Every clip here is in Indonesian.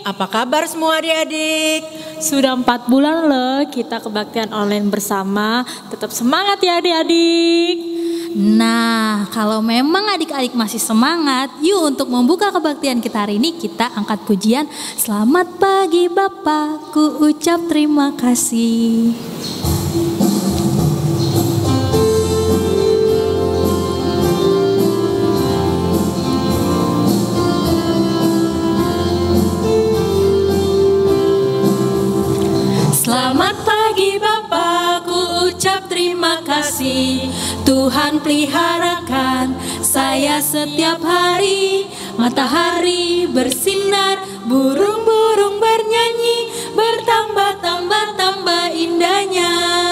Apa kabar semua adik-adik? Sudah 4 bulan loh kita kebaktian online bersama. Tetap semangat ya adik-adik. Nah, kalau memang adik-adik masih semangat, yuk untuk membuka kebaktian kita hari ini kita angkat pujian. Selamat pagi Bapak, ku ucap terima kasih. Selamat pagi Bapak, ku ucap terima kasih. Tuhan peliharakan saya setiap hari. Matahari bersinar, burung-burung bernyanyi, bertambah-tambah indahnya.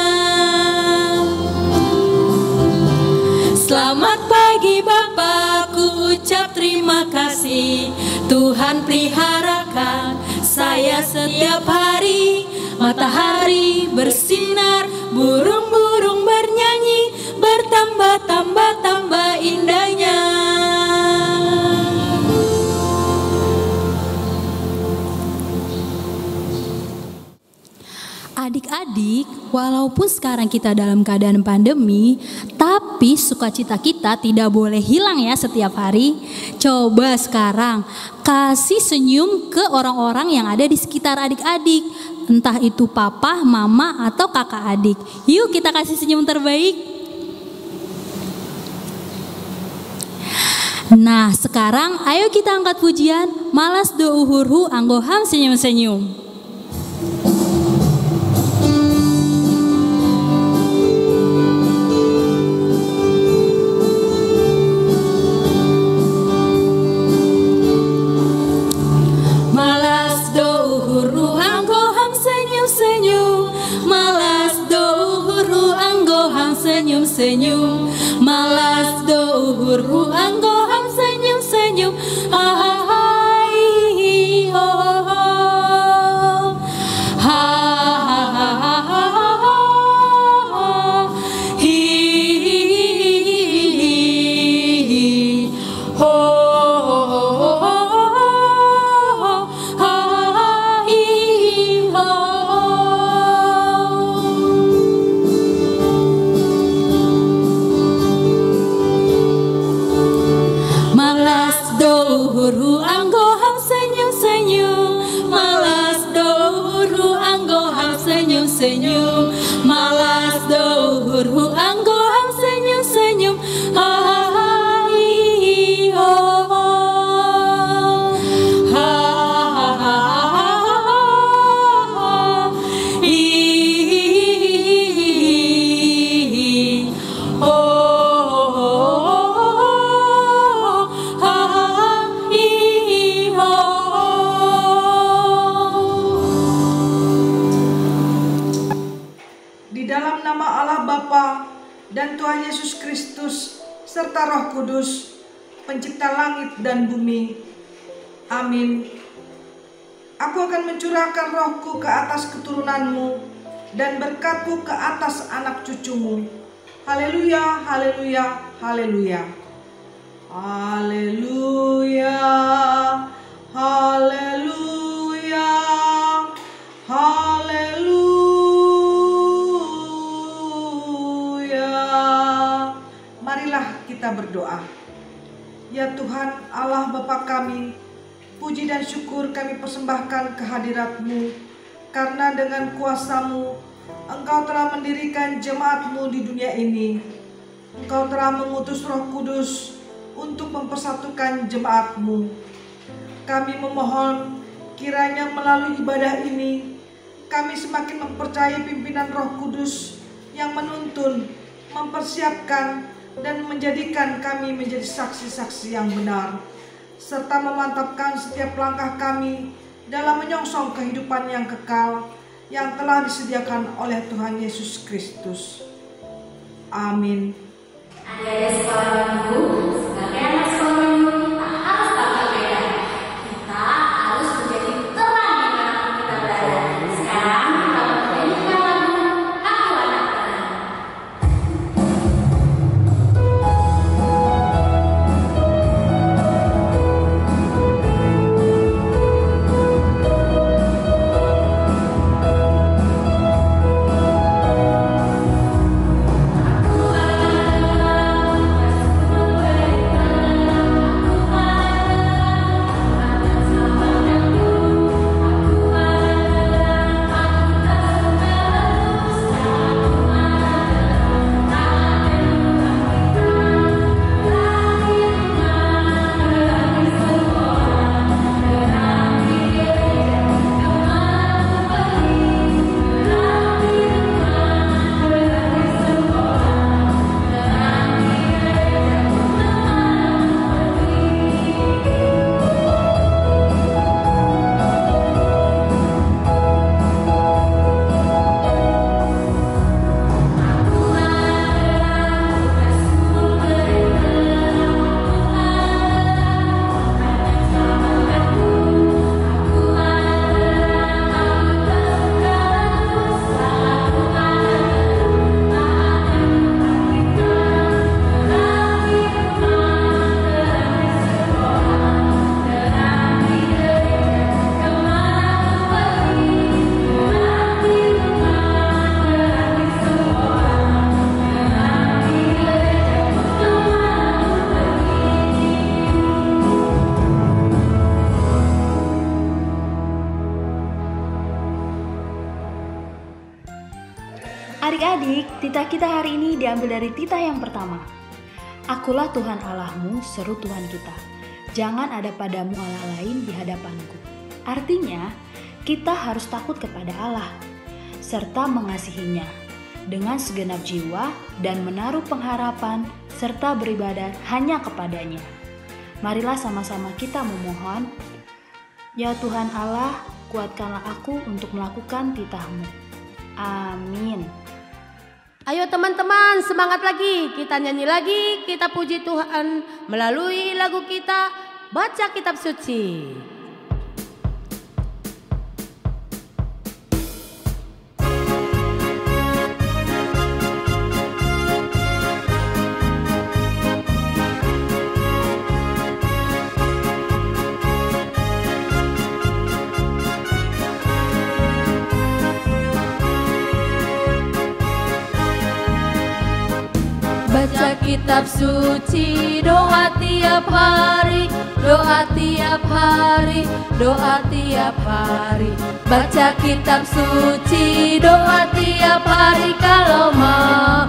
Selamat pagi Bapak, ku ucap terima kasih. Tuhan peliharakan saya setiap hari. Matahari bersinar, burung-burung bernyanyi, bertambah-tambah indahnya. Adik-adik, walaupun sekarang kita dalam keadaan pandemi, tapi sukacita kita tidak boleh hilang ya setiap hari. Coba sekarang kasih senyum ke orang-orang yang ada di sekitar adik-adik. Entah itu papa, mama, atau kakak adik. Yuk kita kasih senyum terbaik. Nah sekarang ayo kita angkat pujian. Malas do uhurhu anggoham senyum-senyum. Senyum, malas do uhur anggoham senyum-senyum. Hai ho ho, ha ha ha ha hi ho ha hi ho. Uhuru anggoham senyum-senyum, malas do uhuru anggoham senyum-senyum, malas do uhuru anggoham senyum-senyum. Hai ho ha ha hi ho. Dalam nama Allah Bapa dan Tuhan Yesus Kristus serta Roh Kudus, pencipta langit dan bumi. Amin. Aku akan mencurahkan rohku ke atas keturunanmu dan berkatku ke atas anak cucumu. Haleluya, haleluya, haleluya. Haleluya, haleluya, haleluya. Marilah kita berdoa. Ya Tuhan Allah Bapa kami, puji dan syukur kami persembahkan kehadirat-Mu, karena dengan kuasa-Mu Engkau telah mendirikan jemaat-Mu di dunia ini. Engkau telah mengutus Roh Kudus untuk mempersatukan jemaat-Mu. Kami memohon kiranya melalui ibadah ini kami semakin mempercayai pimpinan Roh Kudus yang menuntun, mempersiapkan, dan menjadikan kami menjadi saksi-saksi yang benar, serta memantapkan setiap langkah kami dalam menyongsong kehidupan yang kekal yang telah disediakan oleh Tuhan Yesus Kristus. Amin. Adik-adik sekolah minggu, sebagai anak sekolah minggu kita harus tak berbeda. Kita harus menjadi terang di mana kita berada. Sekarang kita bernyanyikan lagu Aku Anak Terang. kita hari ini diambil dari titah yang pertama. Akulah Tuhan Allahmu, seru Tuhan kita. Jangan ada padamu Allah lain di hadapanku. Artinya, kita harus takut kepada Allah, serta mengasihinya dengan segenap jiwa dan menaruh pengharapan serta beribadah hanya kepadanya. Marilah sama-sama kita memohon, ya Tuhan Allah, kuatkanlah aku untuk melakukan titah-Mu. Amin. Ayo teman-teman, semangat lagi. Kita nyanyi lagi, kita puji Tuhan melalui lagu kita Baca Kitab Suci. Baca kitab suci, doa tiap hari, doa tiap hari, doa tiap hari. Baca kitab suci, doa tiap hari kalau mau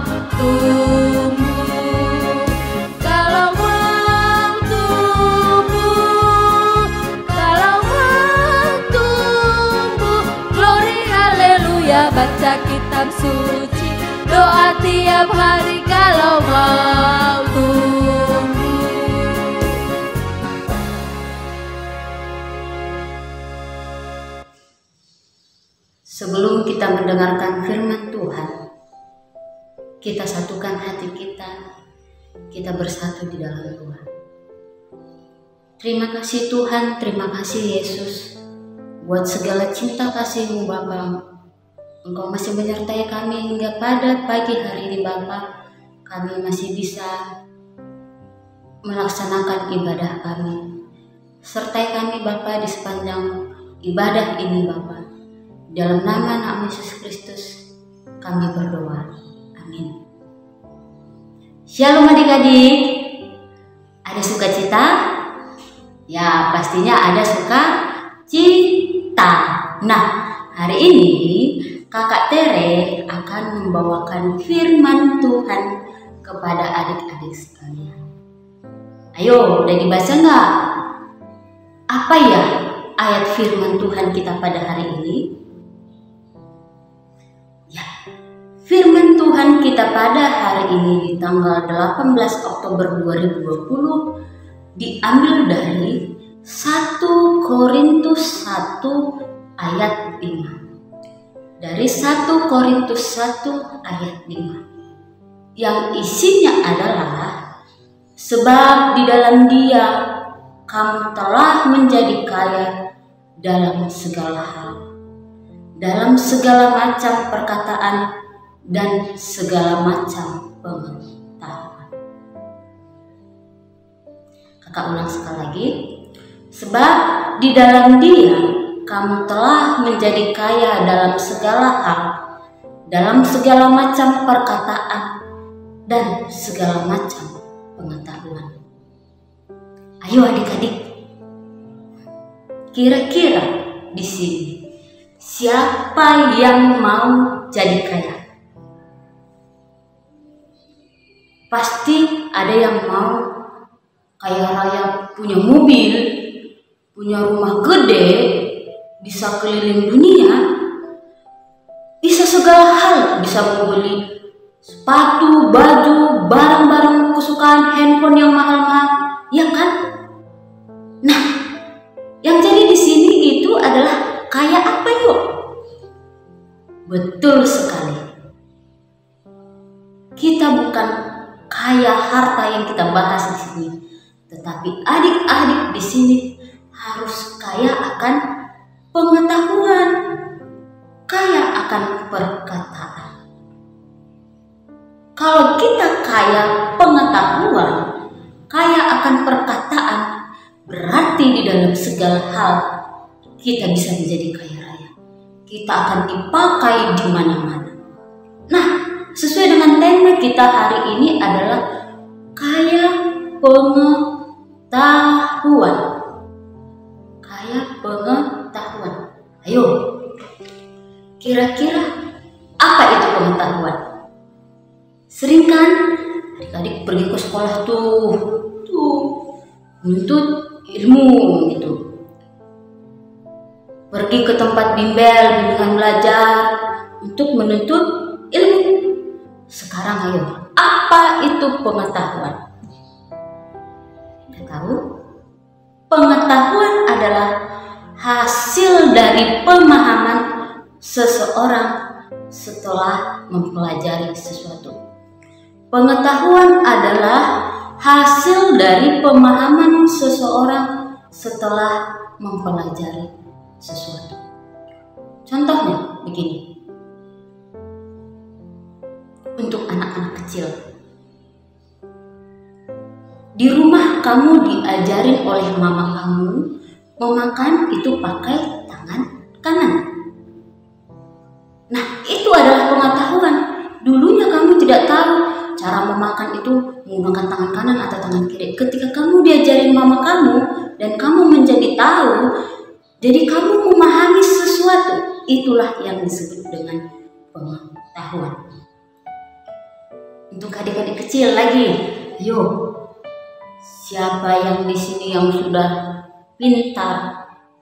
tumbuh, kalau mau tumbuh, kalau mau tumbuh. Glory haleluya, baca kitab suci, doa tiap hari kalau mau tumbuh. Sebelum kita mendengarkan firman Tuhan, kita satukan hati kita bersatu di dalam Tuhan. Terima kasih Tuhan, terima kasih Yesus, buat segala cinta kasih-Mu Bapa. Engkau masih menyertai kami hingga pada pagi hari ini Bapa. Kami masih bisa melaksanakan ibadah kami. Sertai kami Bapa di sepanjang ibadah ini Bapa. Dalam nama anak Yesus Kristus kami berdoa. Amin. Shalom adik-adik. Ada sukacita? Ya pastinya ada sukacita. Nah hari ini Kakak Tere akan membawakan firman Tuhan kepada adik-adik sekalian. Ayo, udah dibaca nggak? Apa ya ayat firman Tuhan kita pada hari ini? Ya, firman Tuhan kita pada hari ini di tanggal 18 Oktober 2020 diambil dari 1 Korintus 1 ayat 5. Dari 1 Korintus 1 ayat 5 yang isinya adalah, sebab di dalam Dia kamu telah menjadi kaya dalam segala hal, dalam segala macam perkataan dan segala macam pengetahuan. Kakak ulang sekali lagi, sebab di dalam Dia kamu telah menjadi kaya dalam segala hal, dalam segala macam perkataan dan segala macam pengetahuan. Ayo adik-adik, kira-kira di sini siapa yang mau jadi kaya? Pasti ada yang mau kaya raya, punya mobil, punya rumah gede, bisa keliling dunia, bisa segala hal, bisa membeli sepatu, baju, barang-barang kesukaan, handphone yang mahal-mahal, ya kan? Nah, yang jadi di sini itu adalah kaya apa yuk? Betul sekali. Kita bukan kaya harta yang kita bahas di sini, tetapi adik-adik di sini harus kaya akan pengetahuan, kaya akan perkataan. Kalau kita kaya pengetahuan, kaya akan perkataan, berarti di dalam segala hal kita bisa menjadi kaya raya. Kita akan dipakai di mana-mana. Nah, sesuai dengan tema kita hari ini adalah kaya pengetahuan. Kaya pengetahuan. Ayo, kira-kira apa itu pengetahuan? sekolah tuh menuntut ilmu gitu. Pergi ke tempat bimbingan belajar untuk menuntut ilmu. Sekarang ayo, apa itu pengetahuan? Kita tahu? Pengetahuan adalah hasil dari pemahaman seseorang setelah mempelajari sesuatu. Pengetahuan adalah hasil dari pemahaman seseorang setelah mempelajari sesuatu. Contohnya begini. Untuk anak-anak kecil. Di rumah kamu diajarin oleh mama kamu memakan itu pakai tangan kanan. Nah, itu adalah pengetahuan. Dulunya kamu tidak tahu cara memakan itu menggunakan tangan kanan atau tangan kiri. Ketika kamu diajarin mama kamu dan kamu menjadi tahu, jadi kamu memahami sesuatu, itulah yang disebut dengan pengetahuan. Untuk adik-adik kecil lagi, ayo, siapa yang di sini yang sudah pintar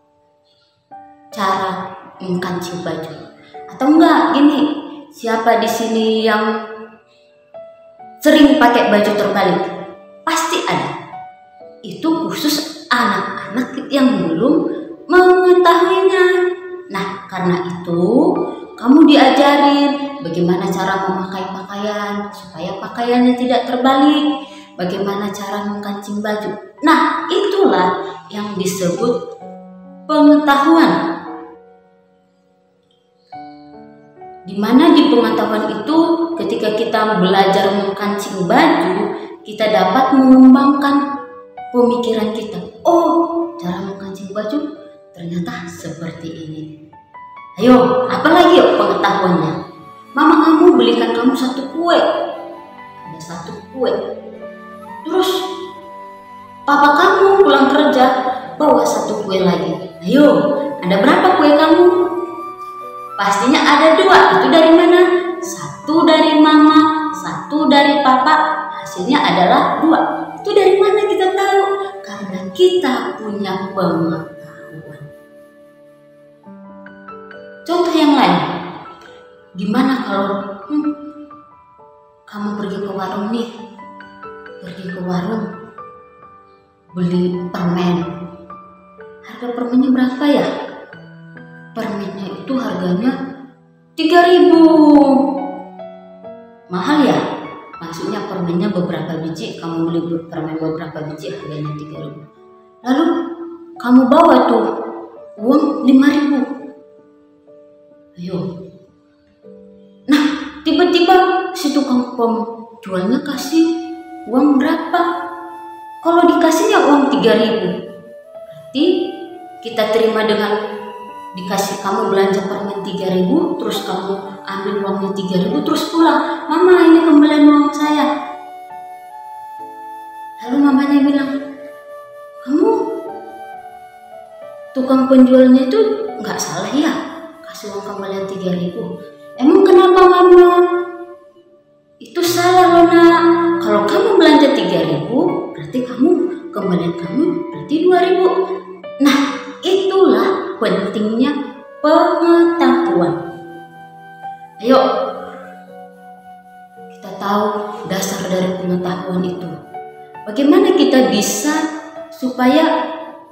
cara mengkancing baju? Atau enggak gini, siapa di sini yang sering pakai baju terbalik? Pasti ada. Itu khusus anak-anak yang belum mengetahuinya. Nah, karena itu kamu diajarin bagaimana cara memakai pakaian supaya pakaiannya tidak terbalik, bagaimana cara mengkancing baju. Nah, itulah yang disebut pengetahuan. Dimana di pengetahuan itu ketika kita belajar mengkancing baju, kita dapat mengembangkan pemikiran kita. Oh, cara mengkancing baju ternyata seperti ini. Ayo, apalagi yuk pengetahuannya? Mama kamu belikan kamu satu kue. Ada satu kue. Terus papa kamu pulang kerja bawa satu kue lagi. Ayo, ada berapa kue kamu? Pastinya ada dua. Itu dari mana? Satu dari mama, satu dari papa. Hasilnya adalah dua. Itu dari mana kita tahu? Karena kita punya pengetahuan. Contoh yang lain, gimana kalau kamu pergi ke warung nih, beli permen. Harga permennya berapa ya? Permennya itu harganya 3.000. Mahal ya? Maksudnya permennya beberapa biji, kamu beli permen beberapa biji harganya 3.000. Lalu kamu bawa tuh uang 5.000. Ayo. Nah, tiba-tiba si tukang penjualnya kasih uang berapa? Kalau dikasihnya uang 3.000, berarti kita terima dengan dikasih kamu belanja permen 3.000, terus kamu ambil uangnya 3.000, terus pulang. Mama, ini kembalian uang saya. Lalu mamanya bilang, kamu tukang penjualnya itu nggak salah ya? Kasih uang kembalian 3.000. Emang kenapa mama? Itu salah loh nak. Kalau kamu belanja 3.000, berarti kamu kembalian kamu berarti 2.000. Nah, itulah pentingnya pengetahuan. Ayo, kita tahu dasar dari pengetahuan itu. Bagaimana kita bisa supaya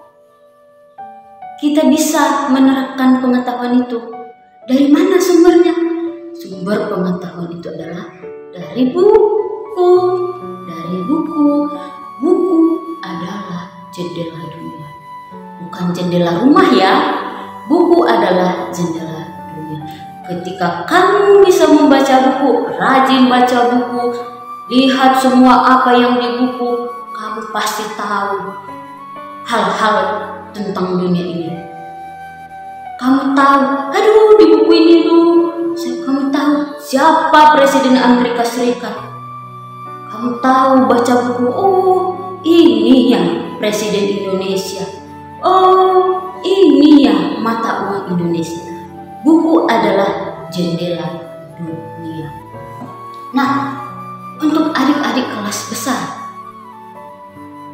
kita bisa menerapkan pengetahuan itu? Dari mana sumbernya? Sumber pengetahuan itu adalah dari buku. Dari buku. Buku adalah jendela dunia. Bukan jendela rumah ya. Buku adalah jendela dunia. Ketika kamu bisa membaca buku, rajin baca buku, lihat semua apa yang di buku, kamu pasti tahu hal-hal tentang dunia ini. Kamu tahu, aduh di buku ini tuh, kamu tahu siapa Presiden Amerika Serikat. Kamu tahu baca buku, oh ini yang Presiden Indonesia. Oh ini ya mata uang Indonesia. Buku adalah jendela dunia. Nah, untuk adik-adik kelas besar,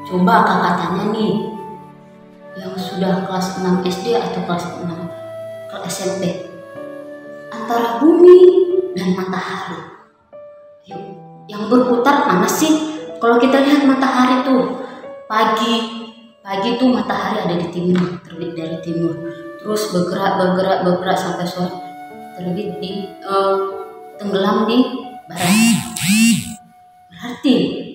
Coba kakak tanya nih, yang sudah kelas 6 SD atau kelas 6 kelas SMP, antara bumi dan matahari, yuk, yang berputar mana sih? Kalau kita lihat matahari tuh pagi tuh matahari ada di timur, terbit dari timur, terus bergerak sampai sore, terbit di tenggelam di barat. Berarti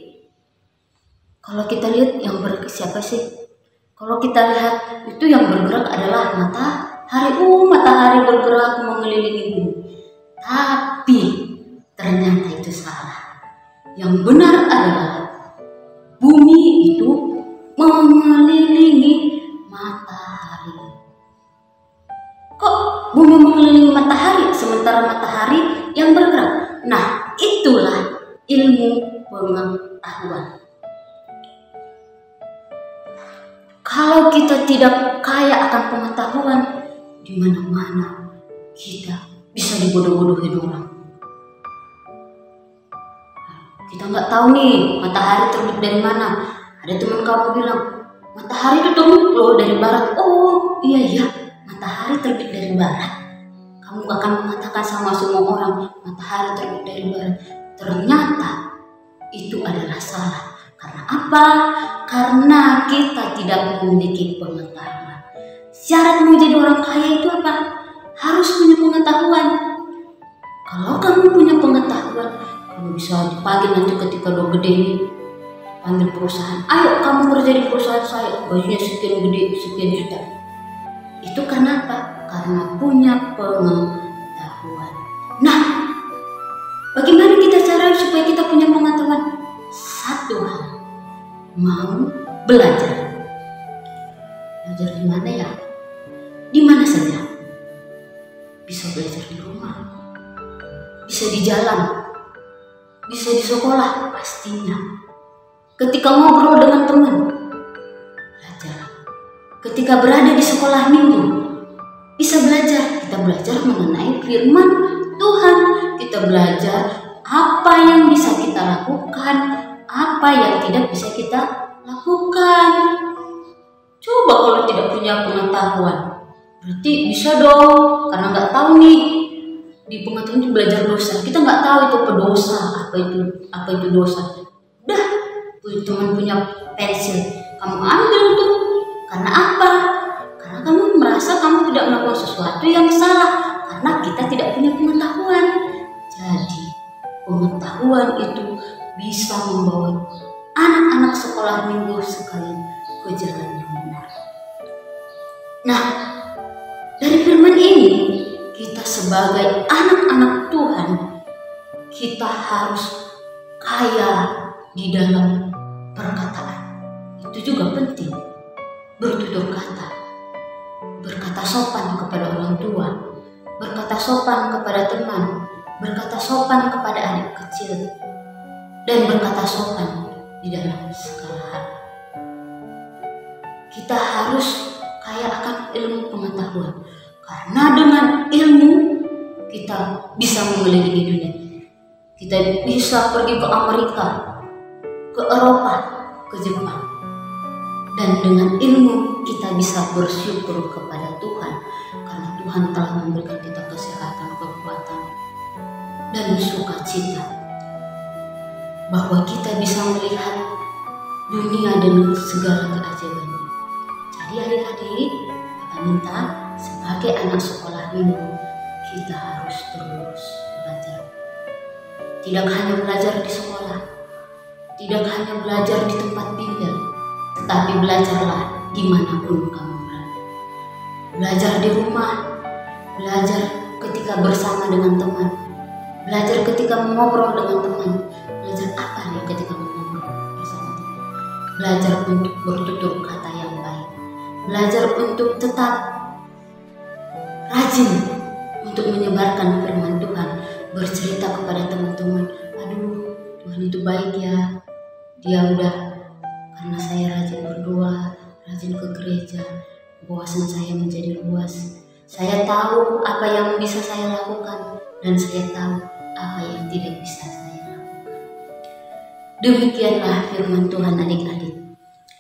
kalau kita lihat yang siapa sih? Kalau kita lihat itu yang bergerak adalah matahari. Matahari bergerak mengelilingi bumi. Tapi ternyata itu salah. Yang benar adalah bumi itu mengelilingi matahari. Kok bumi mengelilingi matahari sementara matahari yang bergerak? Nah, itulah ilmu pengetahuan. Kalau kita tidak kaya akan pengetahuan, di mana-mana kita bisa dibodoh-bodohin orang. Kita nggak tahu nih matahari terbit dari mana. Ada teman kamu bilang matahari itu terbit loh dari barat. Oh iya, matahari terbit dari barat. Kamu akan mengatakan sama semua orang matahari terbit dari barat. Ternyata itu adalah salah. Karena apa? Karena kita tidak memiliki pengetahuan. Syarat menjadi orang kaya itu apa? Harus punya pengetahuan. Kalau kamu punya pengetahuan, kamu bisa dipanggil nanti ketika udah gede nih, panggil perusahaan. Ayo kamu kerja di perusahaan saya, gajinya sekian gede, sekian juta. Itu karena apa? Karena punya pengetahuan. Nah, bagaimana kita cara supaya kita punya pengetahuan? Satu hal, mau belajar. Belajar di mana ya? Di mana saja. Bisa belajar di rumah, bisa di jalan, bisa di sekolah, pastinya. Ketika ngobrol dengan teman, belajar. Ketika berada di sekolah minggu, bisa belajar. Kita belajar mengenai firman Tuhan. Kita belajar apa yang bisa kita lakukan, apa yang tidak bisa kita lakukan. Coba kalau tidak punya pengetahuan, berarti bisa dong, karena nggak tahu nih. Di pengetahuan itu belajar dosa. Kita nggak tahu itu pedosa, apa itu dosa. Udah, teman punya pensil, kamu ambil tuh. Karena apa? Karena kamu merasa kamu tidak melakukan sesuatu yang salah, karena kita tidak punya pengetahuan. Jadi pengetahuan itu bisa membawa anak-anak sekolah minggu sekalian ke jalan yang benar. Nah, dari firman ini, kita sebagai anak-anak Tuhan, kita harus kaya di dalam perkataan. Itu juga penting. Bertutur kata, berkata sopan kepada orang tua, berkata sopan kepada teman, berkata sopan kepada adik kecil, dan berkata sopan di dalam segala hal. Kita harus kaya akan ilmu pengetahuan, karena dengan ilmu kita bisa mengelilingi dunia. Kita bisa pergi ke Amerika, ke Eropa, ke Jepang. Dan dengan ilmu kita bisa bersyukur kepada Tuhan, karena Tuhan telah memberikan kita kesehatan, kekuatan, dan sukacita, bahwa kita bisa melihat dunia dengan segala keajaibannya. Jadi adik-adik, kita minta sebagai anak sekolah minggu, kita harus terus belajar. Tidak hanya belajar di sekolah, tidak hanya belajar di tempat bimbel, tetapi belajarlah dimanapun kamu berada. Belajar di rumah, belajar ketika bersama dengan teman, belajar ketika mengobrol dengan teman. Belajar apa nih ketika mengobrol bersama teman? Belajar untuk bertutur kata yang baik, belajar untuk tetap rajin untuk menyebarkan firman Tuhan, bercerita kepada teman-teman, aduh Tuhan itu baik ya, dia udah, karena saya rajin berdoa, rajin ke gereja, wawasan saya menjadi luas. Saya tahu apa yang bisa saya lakukan, dan saya tahu apa yang tidak bisa saya lakukan. Demikianlah firman Tuhan adik-adik.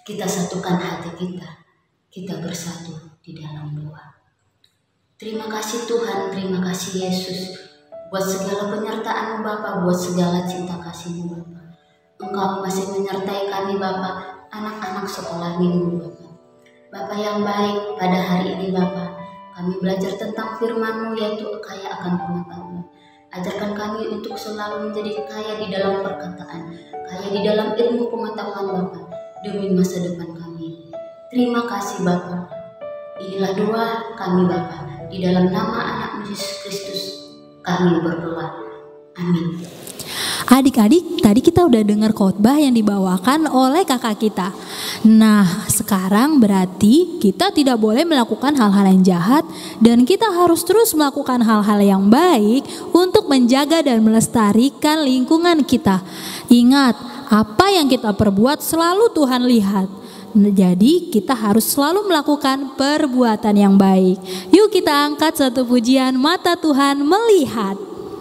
kita satukan hati kita bersatu di dalam doa. Terima kasih Tuhan, terima kasih Yesus, buat segala penyertaan-Mu Bapa, buat segala cinta kasih-Mu Bapa. Engkau masih menyertai kami Bapa, anak-anak sekolah minggu Bapa. Bapa yang baik, pada hari ini Bapa, kami belajar tentang firman-Mu yaitu kaya akan pengetahuan. Ajarkan kami untuk selalu menjadi kaya di dalam perkataan, kaya di dalam ilmu pengetahuan Bapa, demi masa depan kami. Terima kasih Bapa. Inilah doa kami Bapa, di dalam nama anak Yesus Kristus kami berdoa. Amin. Adik-adik, tadi kita udah dengar khotbah yang dibawakan oleh kakak kita. Nah, sekarang berarti kita tidak boleh melakukan hal-hal yang jahat dan kita harus terus melakukan hal-hal yang baik untuk menjaga dan melestarikan lingkungan kita. Ingat, apa yang kita perbuat selalu Tuhan lihat. Jadi kita harus selalu melakukan perbuatan yang baik. Yuk kita angkat satu pujian, Mata Tuhan Melihat.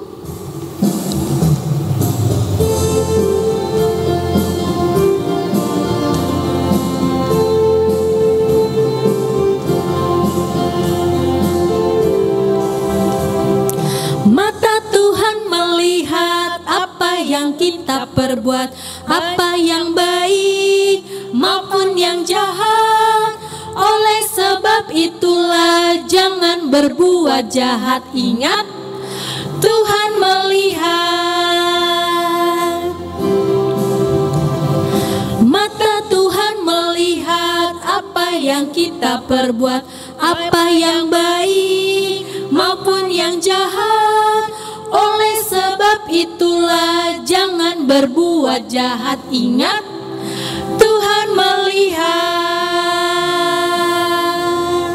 Yang kita perbuat, apa yang baik maupun yang jahat. Oleh sebab itulah jangan berbuat jahat. Ingat, Tuhan melihat. Mata Tuhan melihat apa yang kita perbuat, apa yang baik maupun yang jahat. Oleh sebab itulah jangan berbuat jahat. Ingat, Tuhan melihat.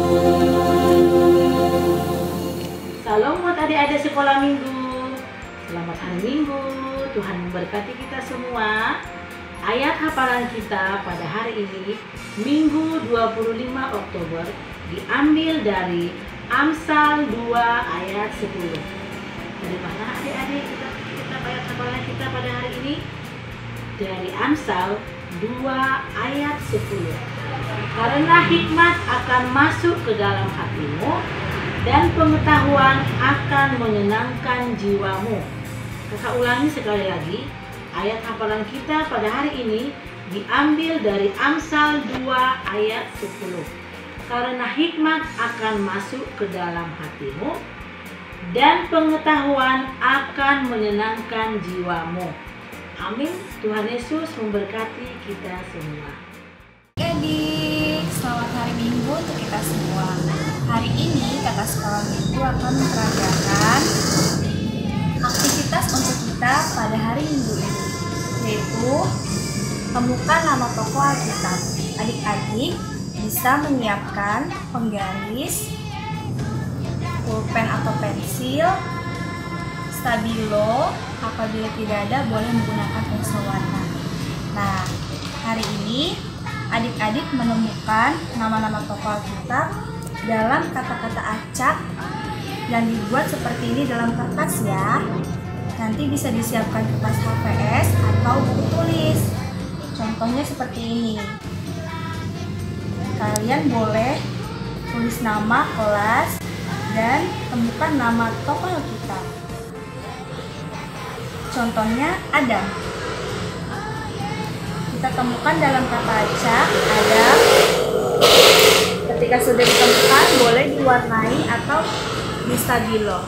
Salam buat adik-adik sekolah minggu. Selamat hari Minggu. Tuhan memberkati kita semua. Ayat hafalan kita pada hari ini, Minggu 25 Oktober, diambil dari Amsal 2 ayat 10. Dari mana adik-adik kita ayat hafalan kita pada hari ini? Dari Amsal 2 ayat 10. Karena hikmat akan masuk ke dalam hatimu dan pengetahuan akan menyenangkan jiwamu. Kakak ulangi sekali lagi. Ayat hafalan kita pada hari ini diambil dari Amsal 2 ayat 10. Karena hikmat akan masuk ke dalam hatimu dan pengetahuan akan menyenangkan jiwamu. Amin. Tuhan Yesus memberkati kita semua. Adik, selamat hari Minggu untuk kita semua. Hari ini kakak sekolah minggu akan memperagakan aktivitas untuk kita pada hari Minggu ini, yaitu temukan nama tokoh Alkitab. Adik-adik bisa menyiapkan penggaris, pulpen atau pensil, stabilo. Apabila tidak ada, boleh menggunakan pensil warna. Nah, hari ini adik-adik menemukan nama-nama tokoh Alkitab dalam kata-kata acak yang dibuat seperti ini dalam kertas ya. Nanti bisa disiapkan kertas HVS atau buku tulis. Contohnya seperti ini. Kalian boleh tulis nama kelas dan temukan nama tokoh Alkitab. Contohnya Adam. Kita temukan dalam kata acak Adam. Ketika sudah ditemukan, boleh diwarnai atau di stabilo.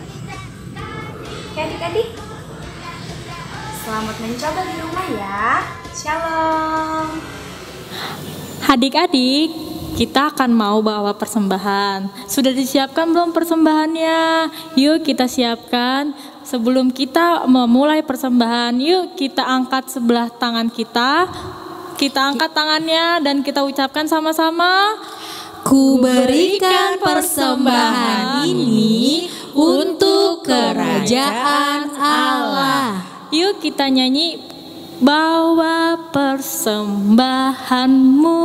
Oke adik-adik, selamat mencoba di rumah ya. Shalom. Adik-adik, kita akan mau bawa persembahan. Sudah disiapkan belum persembahannya? Yuk kita siapkan. Sebelum kita memulai persembahan, yuk kita angkat sebelah tangan kita. Kita angkat tangannya dan kita ucapkan sama-sama. Ku berikan persembahan ini untuk kerajaan Allah. Yuk kita nyanyi, bawa persembahanmu.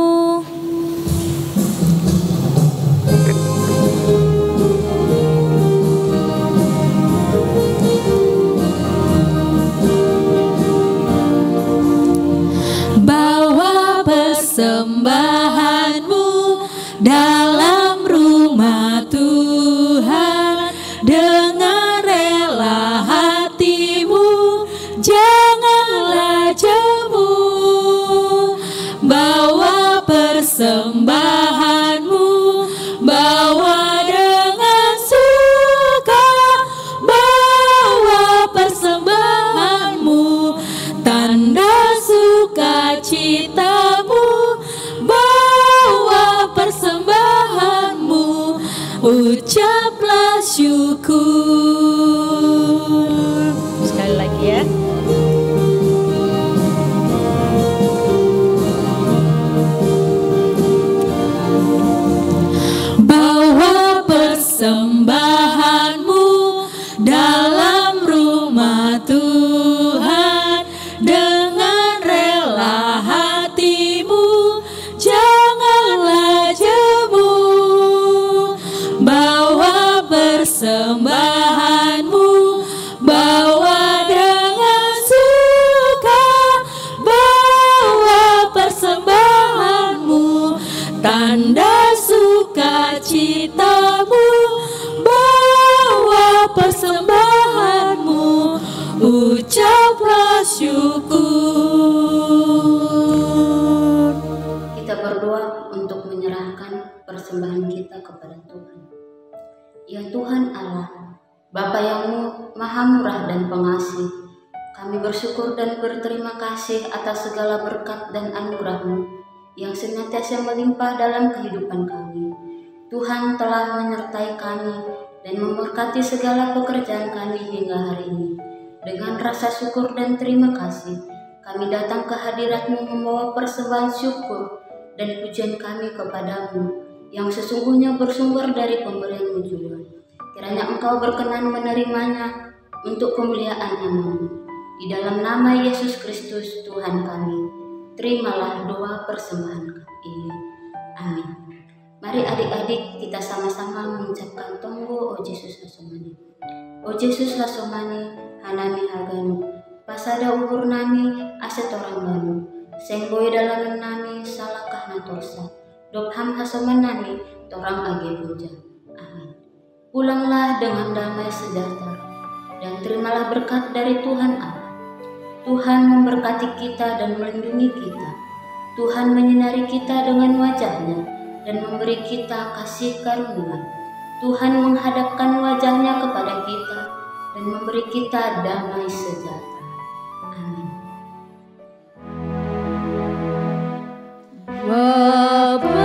Bawa persembahanmu dalam rumah Tuhan dengan rela hatimu, janganlah jemu. Bawa persembahanmu, bawa dengan suka, bawa persembahanmu, tanda sukacitamu, bawa persembahanmu, ucaplah syukur. Sekali lagi ya. Bawa persembahanmu dalam rumah Tuhan dengan rela hatimu, janganlah jemu. Bawa persembahanmu, bawa dengan suka, bawa persembahanmu, tanda sukacitamu, bawa persembahanmu, ucaplah syukur. Kita berdoa untuk menyerahkan persembahan kita kepada Tuhan. Ya Tuhan Allah, Bapa yang Maha Murah dan Pengasih, kami bersyukur dan berterima kasih atas segala berkat dan anugerah-Mu yang senantiasa melimpah dalam kehidupan kami. Tuhan telah menyertai kami dan memberkati segala pekerjaan kami hingga hari ini. Dengan rasa syukur dan terima kasih, kami datang ke hadirat-Mu membawa persembahan syukur dan pujian kami kepadamu yang sesungguhnya bersumber dari pemberian-Mu juga. Kiranya Engkau berkenan menerimanya untuk kemuliaan nama-Mu. Di dalam nama Yesus Kristus Tuhan kami, terimalah doa persembahan ini. Amin. Mari adik-adik kita sama-sama mengucapkan tonggo O Yesus Hasomani. O Yesus Hasomani, hanami haganu, pasada uhur nami aset orang banu, sengboy dalam nami salakah natorsa, dobham hasoman nami torang age puja. Amin. Pulanglah dengan damai sejahtera dan terimalah berkat dari Tuhan Allah. Tuhan memberkati kita dan melindungi kita. Tuhan menyinari kita dengan wajah-Nya dan memberi kita kasih karunia. Tuhan menghadapkan wajah-Nya kepada kita dan memberi kita damai sejahtera. Amin. Bapa